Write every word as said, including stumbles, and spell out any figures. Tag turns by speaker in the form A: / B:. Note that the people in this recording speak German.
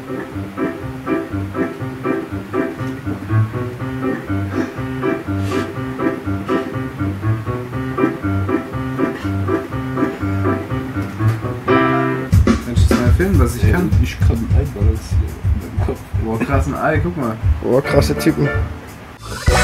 A: Was ich kann.
B: Ich kann ein Ei balancieren in meinem Kopf.
A: Boah, krass, ein Ei, guck mal.
C: Boah, krasse Typen.